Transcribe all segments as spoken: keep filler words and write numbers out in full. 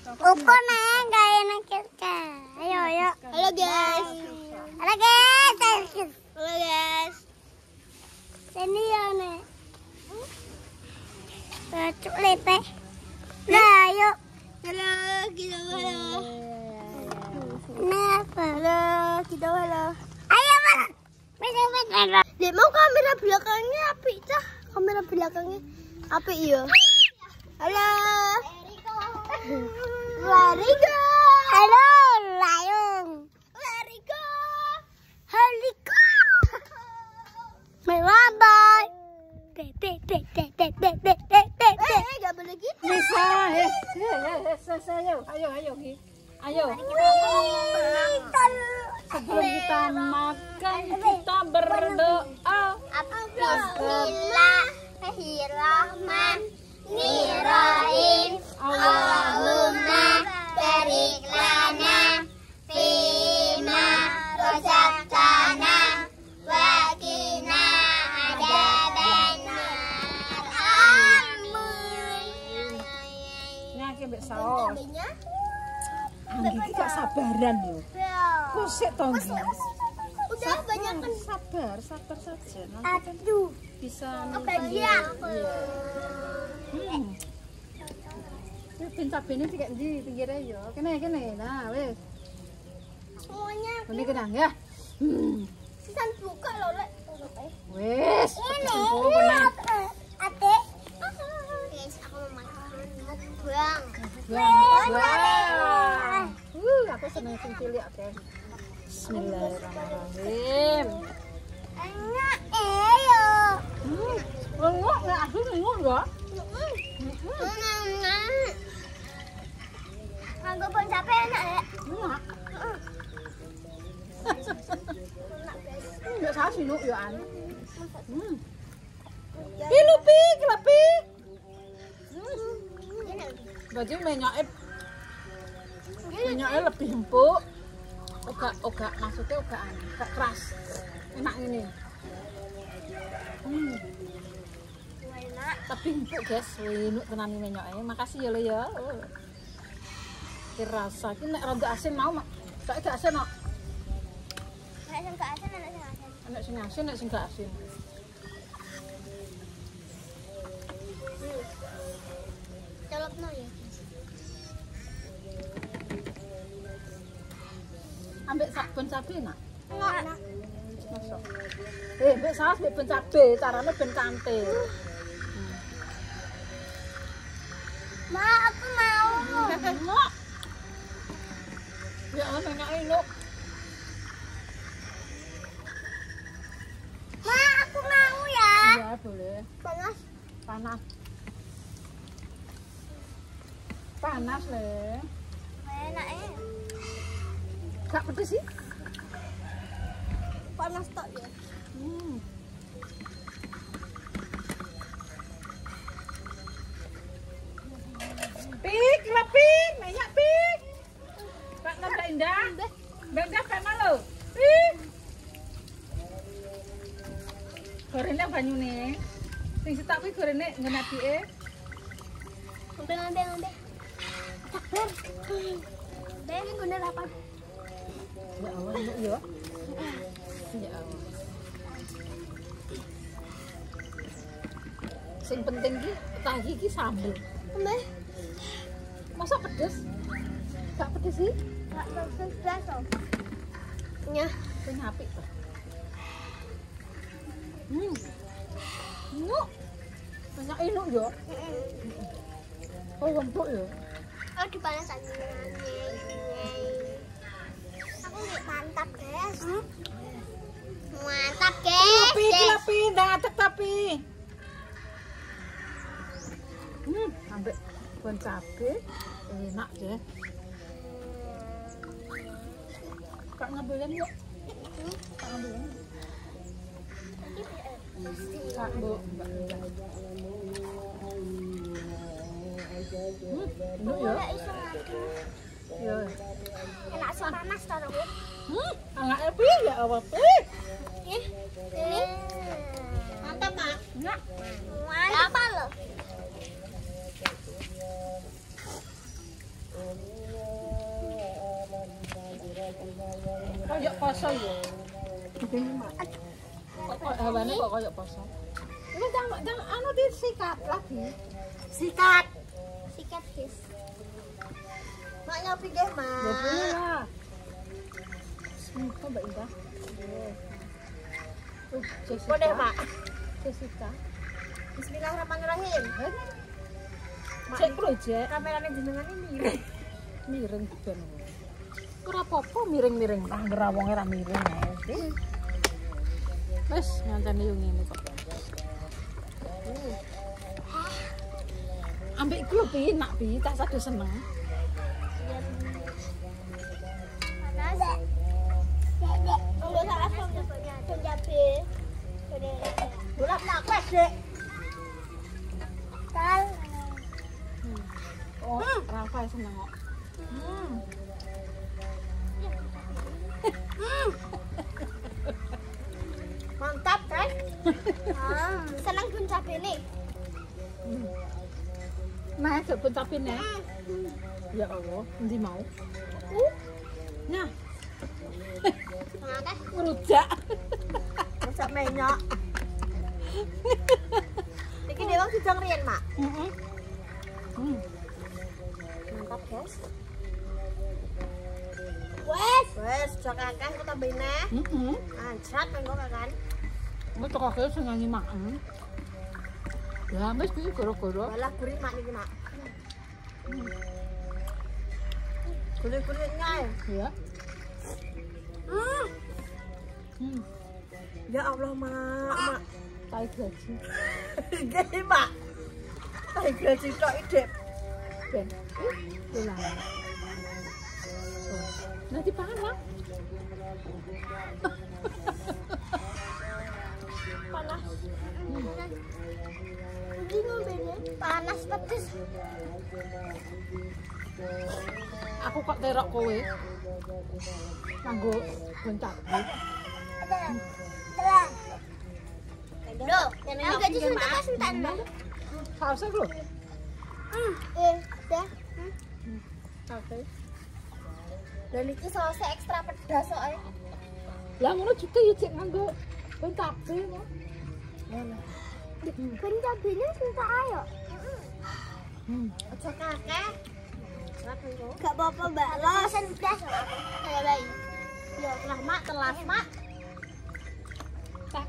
Upo nang gaya nang kita. Ayo ayo. Halo guys. Halo guys. Halo guys. Sini ya nek. Cuk lepe. Nah, ayo. Halo, kita halo. Kenapa? Halo, kita halo. Ayo, Pak. Bener-bener. Dek mau kamera belakangnya api cah. Kamera belakangnya api iya. Halo. Larigo. Halo, layung. Larigo. Haliko. Bye-bye. Te te te te te te te te te. Eh, enggak boleh gitu. Bisa, eh, eh, eh, ayo, ayo, ayo, Gi. Ayo. Sebelum kita makan, kita berdoa. Bismillahirrahmanirrahim. Allahumma barik lana fima razaqtana wa qina adzabannar. Amin. Nyake mbek saos. Anggi iki gak sabaran yo. Kusik to, Gi. Udah banyak kan Sabar, sabar saja. Nanti kan Aduh. bisa kebagian. Hmm. Ini ben cabene sik ndi pinggire yo. Kene kene. Nah, wis. Semuanya Ini kenang ya. Hmm. sisan buka loh, Lek. Wis. Ini. Oh, benar. Ate. Guys, aku mau makan mukbang. Wah. Wah. Uh, aku seneng sing cilik akeh. Bismillahirrahmanirrahim. Enak eh yo. Hmm. Engok nek aku engok ya. Nganggo bon capek enak ya. Enak. Enggak salah sih nuk ya an. Hmm. Pi lupi, kelapi. Baju menyoke. Menyoke lebih empuk. Oga oga maksudnya oga an, kok keras. Enak ini. Hmm. Enak. Tapi empuk guys, winuk tenan menyoke. Makasih ya lo ya. Oh. Dirasa iki nek rada asin mau mak. Sak gak asin kok. Nek sing gak asin, nek sing asin. Nek sing asin, nek sing gak asin. Colokno ya. Ambek sak bon cabe nak. Enak. Masuk. Eh, mbek saus mbek bon cabe, carane ben kantil. Ma, aku mau. Enak. Ya ana enak ini. Ma, aku mau ya. Iya, boleh. Panas. Panas. Panas le. Enak eh. Gak pedes sih? Panas tok ya. Hmm. Pik, lapik, banyak pik. Pak Mbak Indah. Mbak Indah kayak malu. Pik. Gorengnya banyu nih. Sing setak kuwi gorengnya ngene adike. Ambil ambil ambil. Ber. Ber ini guna apa? Ya Allah, yuk ya. Ya Allah. Sing penting ki tahi ki sambel. Ambil. Masa pedes? Gak pedes sih? Gak pedes biasa. Ya. Sing apik to. Hmm. Nuk. Banyak inuk yo. Oh, empuk yo. Oh, dipanasan. Aku nggak mantap, guys. Mantap, guys. Tapi, tapi, ndak atek tapi. Hmm, ambek bon cabe enak deh. Kak ngambilin yuk. Kak ngambilin. Kak Bu, Mbak Indah. Hmm, enak ya. Ya. Enak sih panas taruh. Hmm, anak epi ya awal pi. Ini mantap, Pak. Enak. Mantap. Apa lo? Kayak poso ya. Kok hawane kok kayak poso. Ini jangan jangan anu disikat lagi. Sikat. Sikat, guys. Mak nyopi deh, Ya Mak. boleh lah. Hmm, kok Mbak Indah. Uh, Jessica. Boleh, Mak. Jessica. Bismillahirrahmanirrahim. Cek project. Kameranya jenengan ini miring. Miring ben. Ora apa-apa miring-miring nang ngerawonge ra miring ae. Wes ngancane yo ngene kok. Ambek iku lho Pi, nak Pi, tak sadu seneng. Panas. Tunggu salah penjabi. Bulak nak pes, Dek. Kal. Oh, Rafa seneng kok. Hmm. Mantap, kan? Ah, senang pun cabe nih. Nah, jek pun capine. Ya Allah, endi mau? Uh, Nah, ngakak. ngerujak. Masak menyok. Iki dewang sidang riyen, Mak. Heeh. Hmm. Mantap, guys. Wes, wes, jok akeh aku tambahin neh. Heeh. Anjrat mengko kan. Wis kok kaya sing nyanyi makan. Ya, wis kuwi gara-gara. Walah gurih Mak niki, Mak. Gurih-gurihnya. Ya. Hmm. Hmm. Ya Allah, Mak, Mak. Tai gaji. Gini, Mak. Tai gaji tok idep. Ben. Pulang. Nanti pangan lah. Panas. Ini ngombene panas pedes. Aku kok terok kowe. Kanggo goncak. Telan. Loh, yang gaji suntak kan suntak nang. Sausnya lho. Hmm, eh, dah. Oke. Dan iki sausnya ekstra pedas soalnya. Lah ngono juga ya cek nganggo goncak sih. Kan cabenya suntak ayo. Hmm. Aja kakek. Gak apa-apa, Mbak. Lo sen pedas. Kayak bayi. Ya, telah Mak, telas Mak. Tak.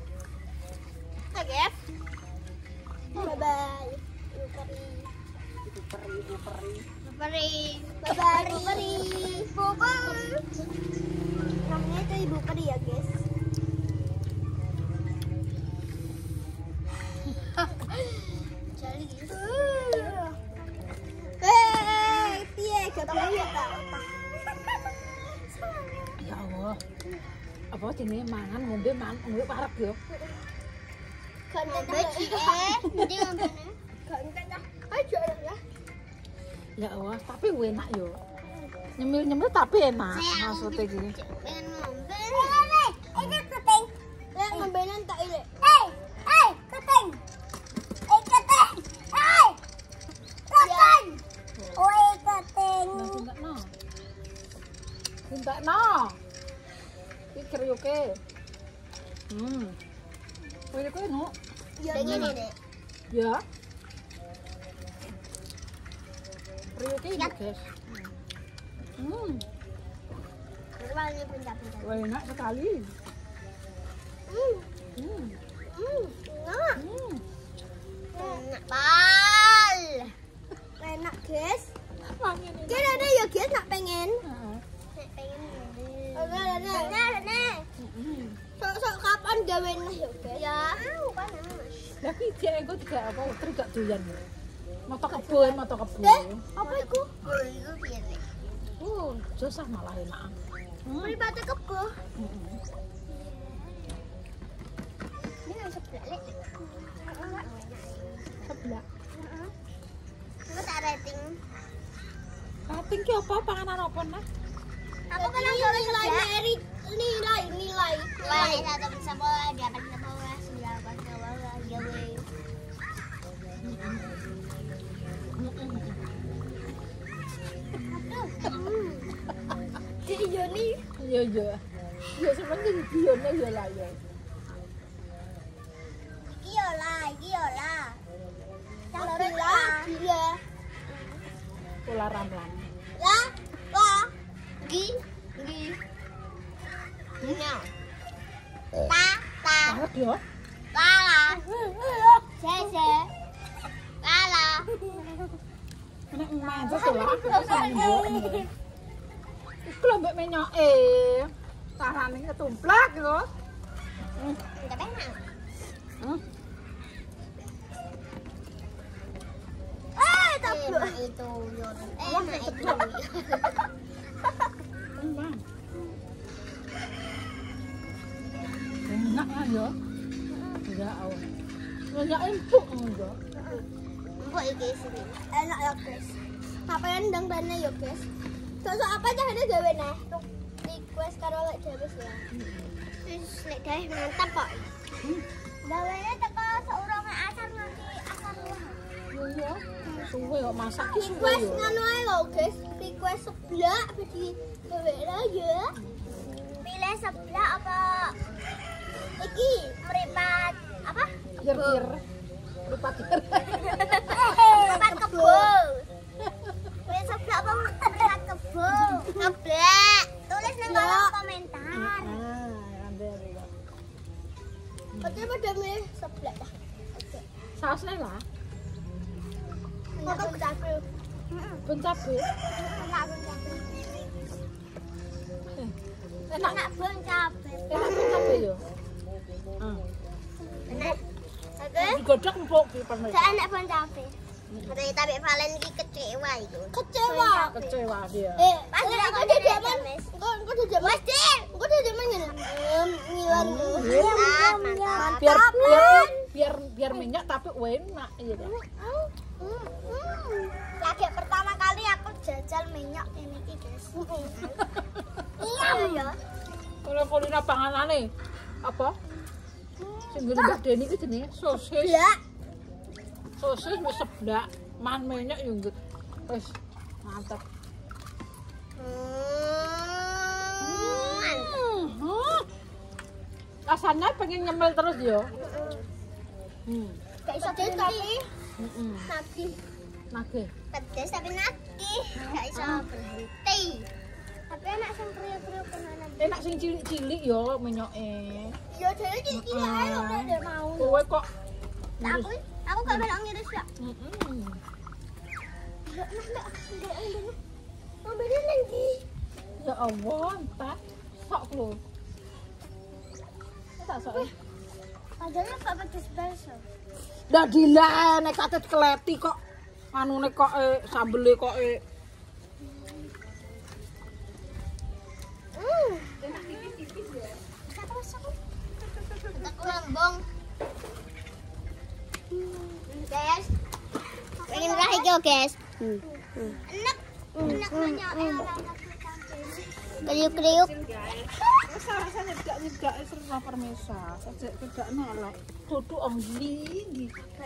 Oke. Bye-bye. Ibu peri. Ibu peri, ibu peri. Ibu peri. Bye-bye. Ibu peri. Ibu peri. Namanya itu Ibu Peri ya, guys. Jadi. Eh, piye gampang ya ta? Ya Allah. Apa jenenge mangan ngombe man ngombe parek yo. Ganten beci eh, ndi ngombene? Ganten dah. Ayo ya. Ya Allah, tapi enak yo. Nyemil-nyemil tapi enak maksudnya gini. Pengen ngombe. Eh, ini keting. Ya ngombenan tak ile. Eh, eh, keting. Eh, keting. Eh. Keting. Oi, keting. Nah, tindak no. Tindak no. Iki kriyoke. Hmm. Kowe kowe no. Ya ngene, Dek. Ya. Kriyoke ini, guys. Hmm. Wangi pindah-pindah. Wah, enak sekali. Hmm. Hmm. Hmm. Enak. Hmm. Enak pal. Enak, guys. Wangi ini. Kira ada ya, guys, nak pengen. Heeh. Pengen. Oke, Nek. Nek, Nek. Heeh. Sok-sok kapan gawe nah ya, guys? Ya, aku panas. Lah iki jek engko tidak apa, terus gak doyan. Moto kebun, moto kebun. Eh, apa iku? Oh, iku piye, Nek? Oh, josah malah enak. Hmm. Mripate kebo. Heeh. Ini kan sebelah, Lek. Sebelah. Heeh. Aku tak rating. Rating ki apa panganan apa nah? Aku kan nilai nilai nilai nilai nilai satu bersama di atas bawah sembilan pas ke bawah gawe. Jadi yo Yoni. Iya iya. Ya sebenarnya videonya ya lah ya. Iya lah, iya lah. Kalau lah, iya. Pola ramlan. Ya, lah. Gi, gi. Nya. Ta, ta. Banget ya. Lala. Sese. Lala. Nek main terus lah. Iku lho mbek menyoke. Tarane ketumplak gitu. Hmm, enggak enak. Hmm. Eh, tapi itu Yon. Eh, itu. Bang. Enak lah ya. Enggak au. Enggak empuk enggak. Empuk iki sini. Enak ya, guys. Apa yang ndang-ndangnya ya, guys? Sosok apa cahane gawe nah? Request karo lek dhewe ya. Wis lek dhewe mantap kok. Gawene teko saurunge asar nganti asar luwih. Iya. Suwe kok masak ki suwe Request yo. ngono ae lho, guys. Request seblak di gawe ya. Pilih seblak apa iki meripat apa? Kir-kir. Lupa kir. Meripat kebo. Pilih seblak apa meripat kebo? Seblak. Tulis nang kolom komentar. Ah, ambil ya. Oke, pada milih seblak dah. Oke. Sausnya lah. Foto cabe. Pun cabe. Enak pun cabe. Enak. Enak pun cabe. Enak pun cabe yo. Ah. Enak. Oke. Digodhog empuk ki pemirsa. Gak enak pun cabe. Berarti tapi Valen iki kecewa iku. Kecewa. Kecewa dia. Eh, pas aku udah jaman. Engko engko udah jaman. Mas, engko udah jaman ngene. Ngilan. Mantap, mantap. Biar biar biar biar minyak tapi enak iya deh. Lagi pertama kali aku jajal minyak ini iki, guys. Iya ya. Kalau kulina panganane apa? Sing ngene Mbah Deni iki jenenge sosis. Ya. Sosis wis seblak, man minyak yo ngget. Wis mantap. Hmm. Rasanya pengen nyemil terus yo. Hmm. Gak iso berhenti. Heeh. Nagih. Nagih. Pedes tapi nagih. Gak iso berhenti. Tapi enak sing kriuk-kriuk tenanan. Enak sing cilik-cilik yo minyoke. Ya dhewe iki ae lho nek mau. Kowe kok Nah, aku aku gak melok ngiris ya. heeh. Enggak, enggak, enggak, enggak. Ambilnya lagi. Ya Allah, entar sok lho. Tak sok. Padahal gak pedes banget. Dah dilah nek katet keleti kok anune kok e sambele kok e. Hmm. Enak tipis-tipis ya. Terus aku. Aku lambung. Guys. Pengen rahi yo, guys. Enak. Enak banyak enak. Kriuk-kriuk. Rasanya tidak tidak serba permesa, saja tidak nelek. Duduk ongli di.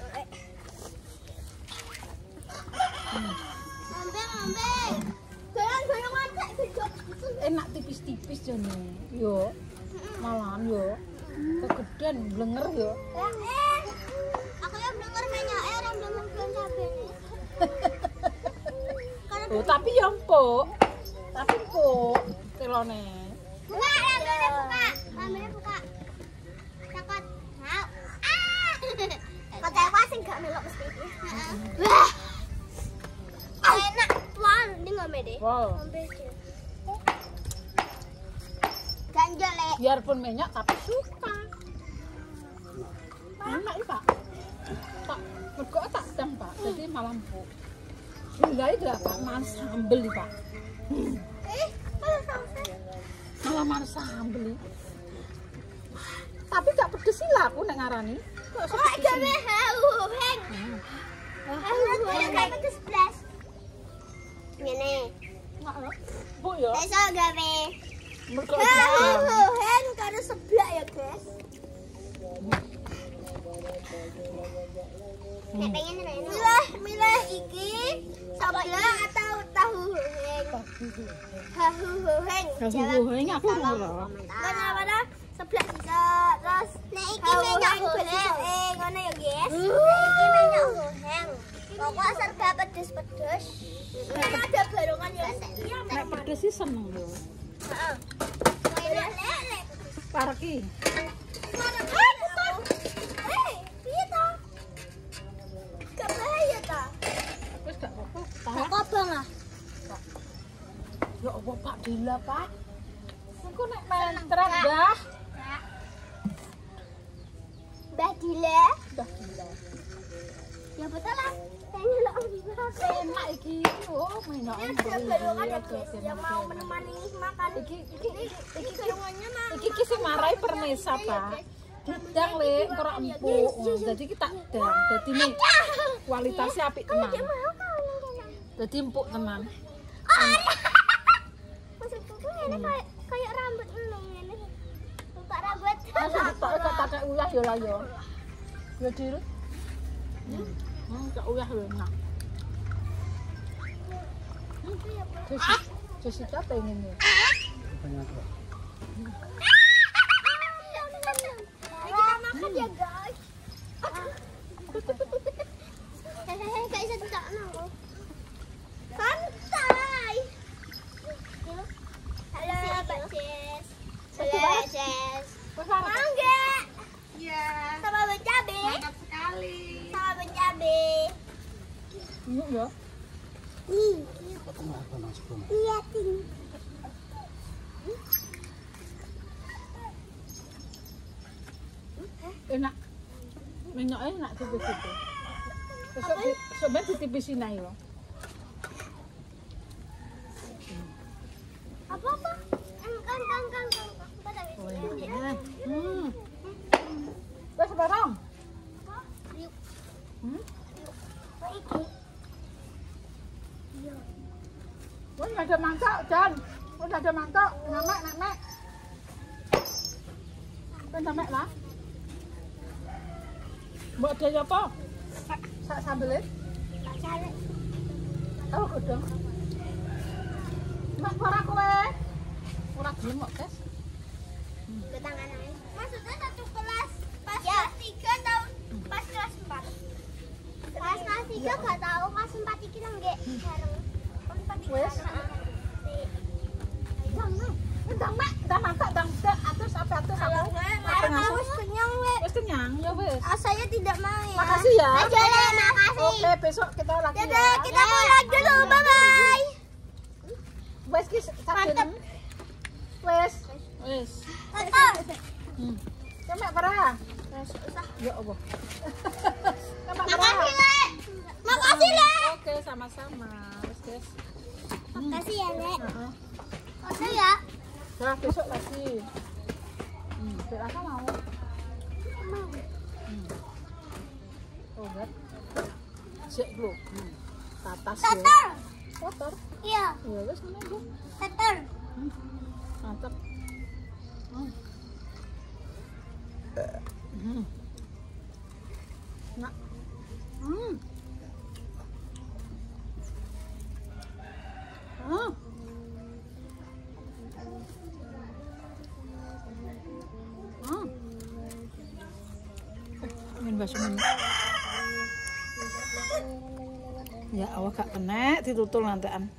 Ambe, ambe. Goyang-goyang matek gedok. Enak tipis-tipis jane. Yo. Malahan yo. Kegedean blenger yo. Eh, aku yang denger minyak eh orang denger belum cabe. Oh, tapi yo empuk. Tapi empuk telone. Buka, lampunya buka. Lampunya buka. Cakot. Mau. Ah. Kecewa sih gak melok mesti. Wah. Enak tuan, ini ngombe deh. Wow. Ngombe deh. Ganjel le. Biarpun minyak tapi suka. Enak iki, Pak. Pak, mergo tak dang, Pak. Jadi malah empuk. Enggak itu Pak, manis sambel iki, Pak. Eh, malah sausnya. Malah manis sambel iki. Tapi gak pedes sih lah aku nek ngarani. Kok Kok gawe hau, heng. Hau, heng gak pedes blas. Ngene. Enggak lho. Bu yo. Iso gawe Mergo hau, heng karo seblak ya, guys. Nek pengen milah, milah iki seblak atau tahu heng. Hahuhuheng. Hahuhuheng aku ora. Mana-mana sebelah sisa terus nek iki menyok golek eh ngono ya guys. Iki menyok goreng. Pokok serba pedes-pedes. Kan ada barongan ya. Nek pedes sih seneng lho. Heeh. Lek lek. Parki. Eh, piye to? Gak bahaya ta? Wis gak apa-apa. Gak kobong ah. Ya apa Pak Dila, Pak? Engko nek mentret, Mbah. Mbah Dila. Mbah Dila. Ya betul lah. Kayaknya lo Enak iki. Oh, mainan. ada barongan ya guys yang mau menemani makan. Iki iki Ini barongannya mah. iki iki sing marai permesa, Pak. Didang le ora empuk. Dadi kita dang. Dadi nih kualitasnya apik tenan. Dadi empuk tenan. Maksudku tuh ini kayak kayak rambut lu ini. Lupa rambut. Masuk ditok kok pakai uyah ya lah ya. Ya Dil. Hmm, hmm kok uyah lho enak. Terus Jessica pengen ya. Kita makan ya guys. Hehehe, gak bisa ditakno. Santai. Halo, Mbak Jess. Halo, Jess. Mangga. Iya. Sama bencabe. Mantap sekali. Sama bencabe. Ini ya. Nih. Iya, ting. Enak. Minyak enak tipis-tipis. Besok sobat ditipisin ayo. Apa-apa? Kan kan kan kan. Oh ya. Hmm. Wes barang. Yuk. Hmm? Kok iki? Wes ada mangkok, Jan. Wes ada mangkok. Namek, namek. Kan namek lah. Mbok ada apa? Sak sambelé. Tak cari. Oh, godhong. Mak ora kowe. Ora gelem kok, Guys. Ke tangan aja. Maksudnya satu kelas pas kelas tiga tahun pas kelas empat. Pas kelas tiga gak tahu kelas empat iki nang nggih bareng. Kelas empat iki. Wes. Ndang, ndang mak, ndang mangkok, ndang atus apa atus aku. Aku wis kenyang wek. Wis kenyang ya wis. Ah, saya tidak mau ya. Makasih ya. Aja lah, makasih. Oke, besok kita lagi Dadah, ya. kita pulang dulu. Bye bye. Wes ki Mantep. Wes. Wes. Betul. Hmm. Cemek parah. Usah. Ya Allah. Makasih, Lek. Makasih, Lek. Oke, sama-sama. Wes, guys. Makasih ya, Lek. Heeh. Makasih ya. Nah, besok lagi. Hmm, berasa mau. Mau. Hmm. Oh, kan. Cek lu. Hmm. Tatas ya. Teter. Kotor. Iya, Ya wes ngono aja. teter. Hmm. Mantap. Hmm. Hmm. Nah. Hmm. Ah. Ah. Eh, ingin bakso ini. Ya awak gak kena ditutul nantian.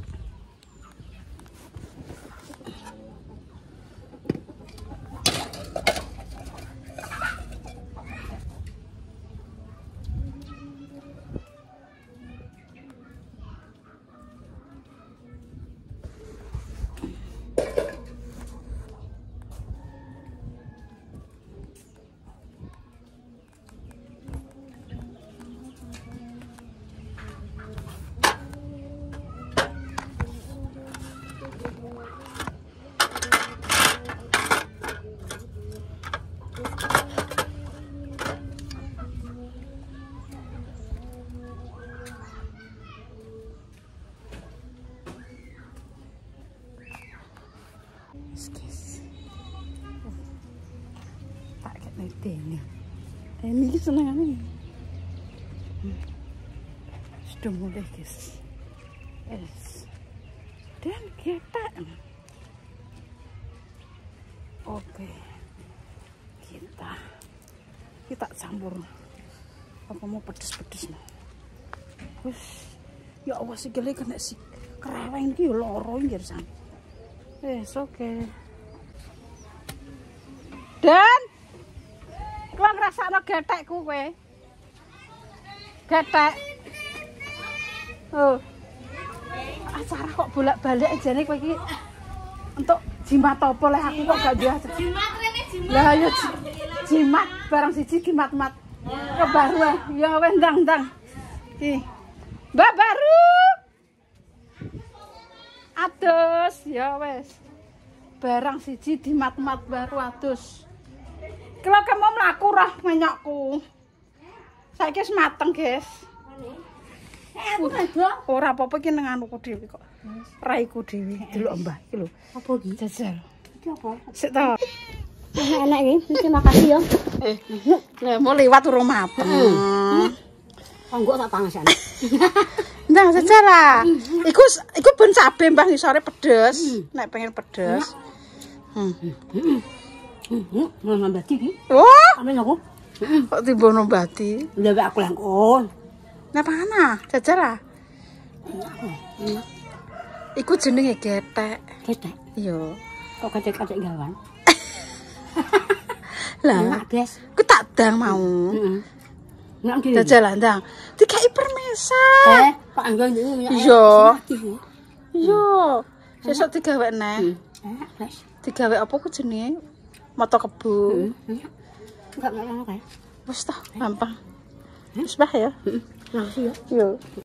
Guys, tak kayak nanti ini. Ini seneng nih. Sudah mulai guys. Es, dan getek. Oke, kita kita campur. Apa mau pedes-pedes nih? Wis, ya Allah sikile kena si kereweng iki yo loro iki san. Wis oke. Dan kowe ngrasakno getekku kowe. Getek. Oh. Acara kok bolak-balik jane kowe iki untuk jimat apa leh aku kok gak duwe. Jimat rene jimat. Lah ya jimat barang siji jimat-mat. Kebaru ya wis ndang-ndang. Iki. Mbak baru. Atus ya wis. Barang siji dimat-mat baru atus. Kalau kamu mlaku roh menyokku. Saiki wis mateng, guys. Eh, aku ngedok. Ora apa-apa iki nang anuku dhewe kok. Raiku dhewe. Delok Mbah iki lho. Apa iki? Jajal. Iki apa? Sik to. Enak iki. Terima kasih ya. Eh, lah mau lewat urung mateng. Kanggo tak pangasan. Ndang secara. Iku iku ben cabe Mbah ngisore pedes. Nek pengen pedes. Hmm. Heeh, nambah iki. Oh, Amen aku. kok timbono bati. Ndak aku langkon. Napa ana? Jajar ah. Iku jenenge getek. Ketek. Iya. Kok ketek-ketek gawan. Lah, guys. ku tak dang mau. Heeh. Nek iki. Jajal ndang. Dikai permesa. Eh, Pak Angga iki. Iya. Iya. Sesuk digawe neh. Enak, guys. Digawe apa ku jenenge? Mata kebo. Enggak ngono kae. Wis toh, gampang. Wis bah ya. Makasih ya. Yo.